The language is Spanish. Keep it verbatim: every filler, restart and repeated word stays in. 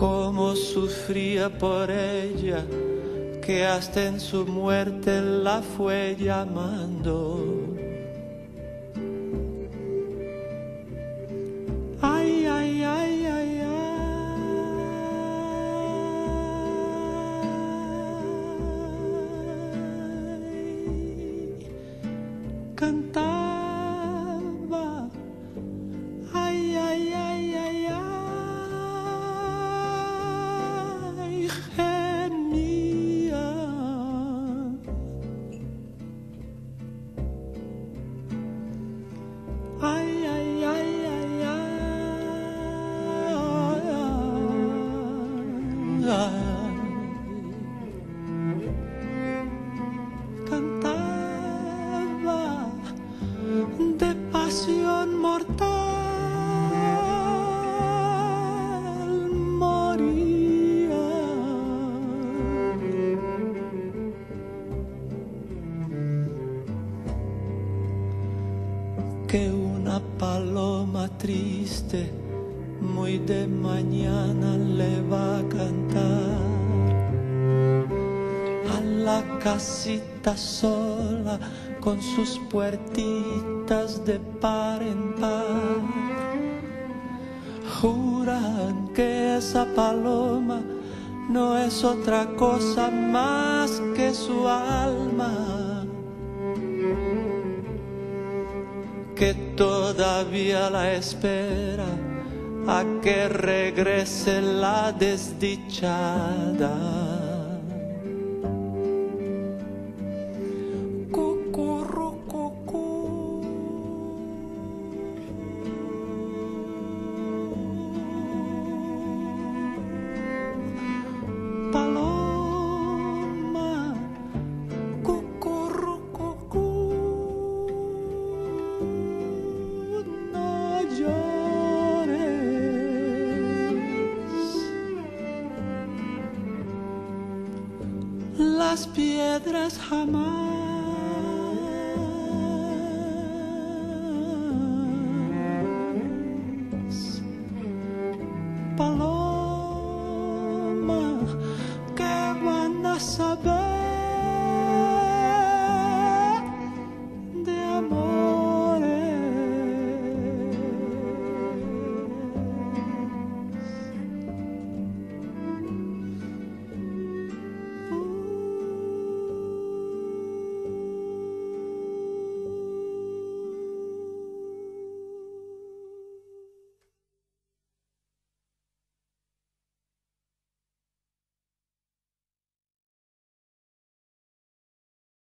Cómo sufría por ella, que hasta en su muerte la fue llamando. Ay, ay, ay, ay, ay. Cantaba. Ay, ay, ay, ay, ay. Gemía. Ay, ay, ay, ay, ay, ay. Cantaba de pasión mortal, moría. Que una paloma triste muy de mañana le va a cantar a la casita sola con sus puertitas de par en par. Juran que esa paloma no es otra cosa más que su alma, que todavía la espera a que regrese la desdichada. Cucurrucucú. Paloma, cucurrucucú. No llores. Las piedras jamás